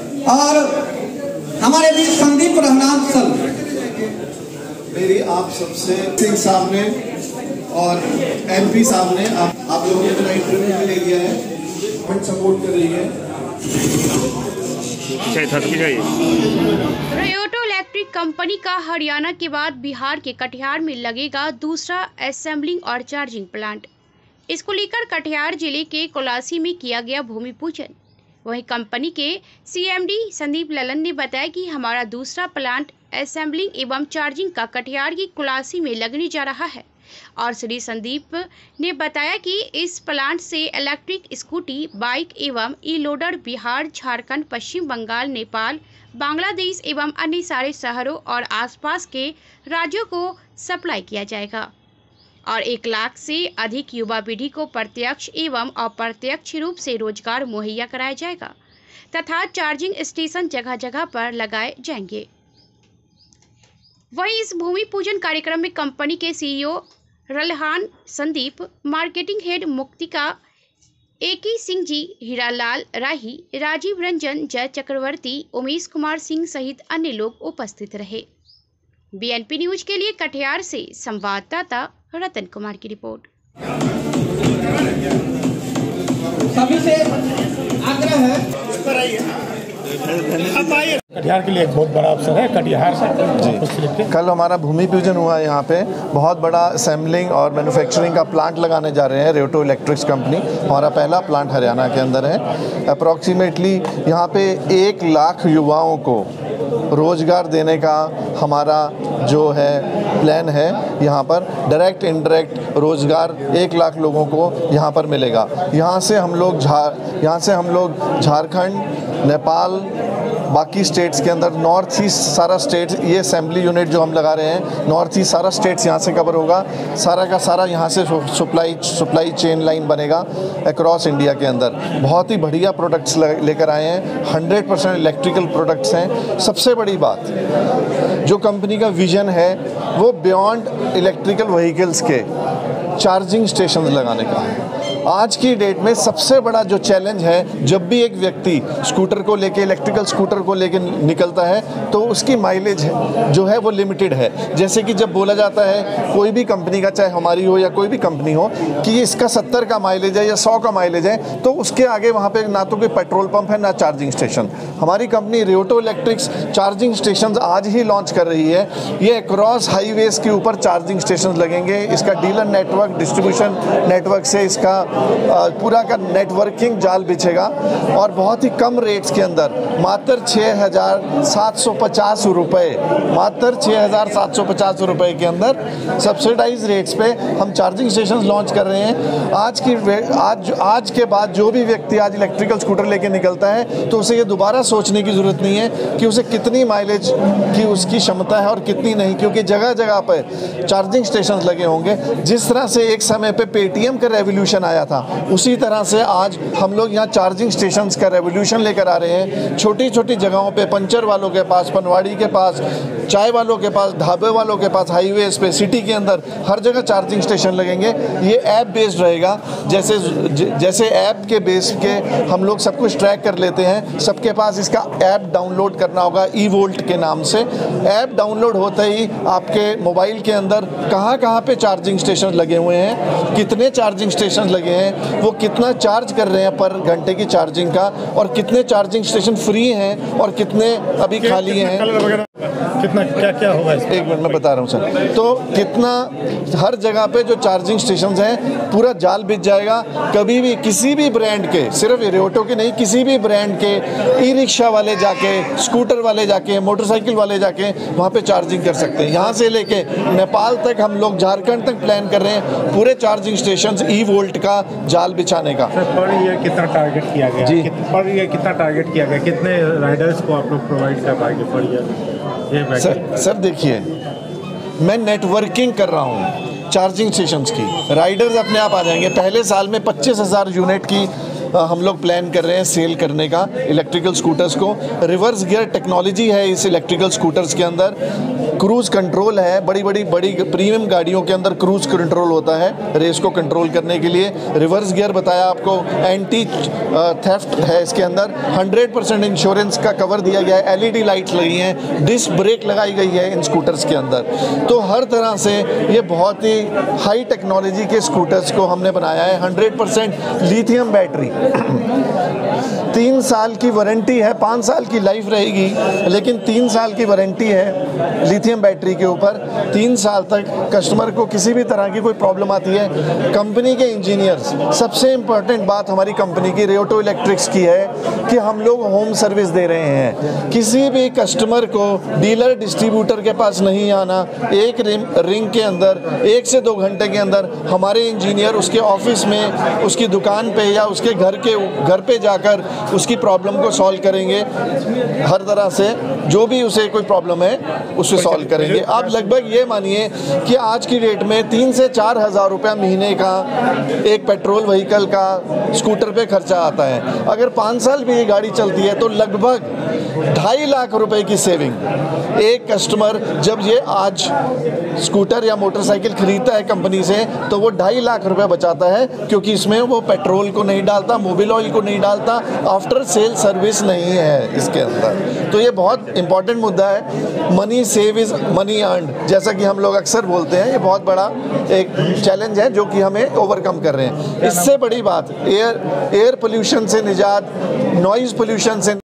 और हमारे बीच संदीप रहमान सर। मेरी आप सबसे सिंह साहब ने और एमपी साहब ने आप लोगों ने मेरा इंटरव्यू ले लिया है, सपोर्ट कर रही है। रेयोटो इलेक्ट्रिक कंपनी का हरियाणा के बाद बिहार के कटिहार में लगेगा दूसरा असेंबलिंग और चार्जिंग प्लांट। इसको लेकर कटिहार जिले के कोलासी में किया गया भूमि पूजन। वहीं कंपनी के सीएमडी संदीप ललन ने बताया कि हमारा दूसरा प्लांट असेंबलिंग एवं चार्जिंग का कटिहार की कोलासी में लगने जा रहा है। और श्री संदीप ने बताया कि इस प्लांट से इलेक्ट्रिक स्कूटी, बाइक एवं ई लोडर बिहार, झारखंड, पश्चिम बंगाल, नेपाल, बांग्लादेश एवं अन्य सारे शहरों और आसपास के राज्यों को सप्लाई किया जाएगा और 1 लाख से अधिक युवा पीढ़ी को प्रत्यक्ष एवं अप्रत्यक्ष रूप से रोजगार मुहैया कराया जाएगा तथा चार्जिंग स्टेशन जगह जगह पर लगाए जाएंगे। वहीं इस भूमि पूजन कार्यक्रम में कंपनी के CEO Ralhan Sandeep, marketing head Muktika Eki Singh जी, हीरालाल राही, राजीव रंजन, जय चक्रवर्ती, उमेश कुमार सिंह सहित अन्य लोग उपस्थित रहे। बीएनपी न्यूज के लिए कटिहार से संवाददाता रतन कुमार की रिपोर्ट। सभी से आग्रह है, कटिहार के लिए एक बहुत बड़ा अवसर है। कटिहार से कल हमारा भूमि पूजन हुआ है। यहाँ पे बहुत बड़ा असेंबलिंग और मैन्युफैक्चरिंग का प्लांट लगाने जा रहे हैं। रेयोटो इलेक्ट्रिक्स कंपनी हमारा पहला प्लांट हरियाणा के अंदर है। अप्रॉक्सीमेटली यहाँ पे 1 लाख युवाओं को रोजगार देने का हमारा जो है प्लान है। यहाँ पर डायरेक्ट इनडायरेक्ट रोजगार 1 लाख लोगों को यहाँ पर मिलेगा। यहाँ से हम लोग झारखंड, नेपाल, बाकी स्टेट्स के अंदर नॉर्थ ईस्ट सारा स्टेट्स, ये असेंबली यूनिट जो हम लगा रहे हैं नॉर्थ ईस्ट सारा स्टेट्स यहाँ से कवर होगा। सारा का सारा यहाँ से सप्लाई चेन लाइन बनेगा अक्रॉस इंडिया के अंदर। बहुत ही बढ़िया प्रोडक्ट्स लेकर आए हैं, 100% इलेक्ट्रिकल प्रोडक्ट्स हैं। सबसे बड़ी बात जो कंपनी का विजन है वो बियॉन्ड इलेक्ट्रिकल व्हीकल्स के चार्जिंग स्टेशन लगाने का है। आज की डेट में सबसे बड़ा जो चैलेंज है, जब भी एक व्यक्ति स्कूटर को लेके, इलेक्ट्रिकल स्कूटर को लेके निकलता है तो उसकी माइलेज जो है वो लिमिटेड है। जैसे कि जब बोला जाता है कोई भी कंपनी का, चाहे हमारी हो या कोई भी कंपनी हो, कि इसका 70 का माइलेज है या 100 का माइलेज है, तो उसके आगे वहाँ पे ना तो कोई पेट्रोल पंप है ना चार्जिंग स्टेशन। हमारी company Reyoto electrics charging station आज ही लॉन्च कर रही है। ये अक्रॉस हाईवेज के ऊपर चार्जिंग स्टेशन लगेंगे। इसका डीलर नेटवर्क, डिस्ट्रीब्यूशन नेटवर्क से इसका पूरा का नेटवर्किंग जाल बिछेगा और बहुत ही कम रेट्स के अंदर मात्र 6,750 रुपये, मात्र 6,750 रुपये के अंदर सब्सिडाइज रेट्स पे हम चार्जिंग स्टेशन लॉन्च कर रहे हैं। आज के बाद जो भी व्यक्ति आज इलेक्ट्रिकल स्कूटर लेके निकलता है तो उसे ये दोबारा सोचने की ज़रूरत नहीं है कि उसे कितनी माइलेज की उसकी क्षमता है और कितनी नहीं, क्योंकि जगह जगह पर चार्जिंग स्टेशन लगे होंगे। जिस तरह से एक समय पे पेटीएम का रेवोल्यूशन आया था, उसी तरह से आज हम लोग यहाँ चार्जिंग स्टेशंस का रेवोल्यूशन लेकर आ रहे हैं। छोटी छोटी जगहों पे, पंचर वालों के पास, पनवाड़ी के पास, चाय वालों के पास, ढाबे वालों के पास, हाईवेज पे, सिटी के अंदर हर जगह चार्जिंग स्टेशन लगेंगे। ये ऐप बेस्ड रहेगा। जैसे ऐप के बेस के हम लोग सब कुछ ट्रैक कर लेते हैं, सबके पास इसका ऐप डाउनलोड करना होगा ई-वोल्ट के नाम से। ऐप डाउनलोड होते ही आपके मोबाइल के अंदर कहाँ कहाँ पे चार्जिंग स्टेशन लगे हुए हैं, कितने चार्जिंग स्टेशन लगे हैं, वो कितना चार्ज कर रहे हैं पर घंटे की चार्जिंग का, और कितने चार्जिंग स्टेशन फ्री हैं और कितने अभी खाली हैं, कितना क्या होगा। एक मिनट में बता रहा हूँ सर। तो कितना हर जगह पे जो चार्जिंग स्टेशन हैं पूरा जाल बिछ जाएगा। कभी भी किसी भी ब्रांड के, सिर्फ रेयोटो के नहीं, किसी भी ब्रांड के ई रिक्शा वाले जाके, स्कूटर वाले जाके, मोटरसाइकिल वाले जाके वहाँ पे चार्जिंग कर सकते हैं। यहाँ से लेके नेपाल तक, हम लोग झारखंड तक प्लान कर रहे हैं पूरे चार्जिंग स्टेशन ई-वोल्ट का जाल बिछाने का। पर ईयर कितना टारगेट किया गया जी? पर ईयर कितना टारगेट किया गया, कितने राइडर्स को आप लोग प्रोवाइड कर पाएंगे पर ईयर? सर देखिए, मैं नेटवर्किंग कर रहा हूँ चार्जिंग स्टेशंस की, राइडर्स अपने आप आ जाएंगे। पहले साल में 25,000 यूनिट की हम लोग प्लान कर रहे हैं सेल करने का इलेक्ट्रिकल स्कूटर्स को। रिवर्स गियर टेक्नोलॉजी है इस इलेक्ट्रिकल स्कूटर्स के अंदर, क्रूज़ कंट्रोल है, बड़ी प्रीमियम गाड़ियों के अंदर क्रूज़ कंट्रोल होता है रेस को कंट्रोल करने के लिए। रिवर्स गियर बताया आपको, एंटी थेफ्ट है इसके अंदर, 100% इंश्योरेंस का कवर दिया गया है, LED लाइट्स लगी हैं, डिस्क ब्रेक लगाई गई है इन स्कूटर्स के अंदर। तो हर तरह से ये बहुत ही हाई टेक्नोलॉजी के स्कूटर्स को हमने बनाया है। 100% लिथियम बैटरी, 3 साल की वारंटी है, 5 साल की लाइफ रहेगी, लेकिन 3 साल की वारंटी है लिथियम बैटरी के ऊपर। 3 साल तक कस्टमर को किसी भी तरह की कोई प्रॉब्लम आती है, कंपनी के इंजीनियर्स, सबसे इम्पोर्टेंट बात हमारी कंपनी की रियोटो इलेक्ट्रिक्स की है कि हम लोग होम सर्विस दे रहे हैं। किसी भी कस्टमर को डीलर डिस्ट्रीब्यूटर के पास नहीं आना, एक रिंग के अंदर 1 से 2 घंटे के अंदर हमारे इंजीनियर उसके ऑफिस में, उसकी दुकान पे या उसके घर पे जाकर उसकी प्रॉब्लम को सॉल्व करेंगे। हर तरह से जो भी उसे कोई प्रॉब्लम है उसे सॉल्व करेंगे। आप लगभग ये मानिए कि आज की डेट में 3 से 4 हज़ार रुपया महीने का एक पेट्रोल व्हीकल का स्कूटर पे खर्चा आता है। अगर 5 साल भी ये गाड़ी चलती है तो लगभग 2.5 लाख रुपए की सेविंग। एक कस्टमर जब ये आज स्कूटर या मोटरसाइकिल खरीदता है कंपनी से तो वो 2.5 लाख रुपए बचाता है, क्योंकि इसमें वो पेट्रोल को नहीं डालता, मोबिल ऑयल को नहीं डालता, आफ्टर सेल सर्विस नहीं है इसके अंदर। तो ये बहुत इंपॉर्टेंट मुद्दा है। Money save is money earn, जैसा कि हम लोग अक्सर बोलते हैं, ये बहुत बड़ा एक चैलेंज है जो कि हमें ओवरकम कर रहे हैं। इससे बड़ी बात एयर पोल्यूशन से निजात, नॉइज़ पोल्यूशन से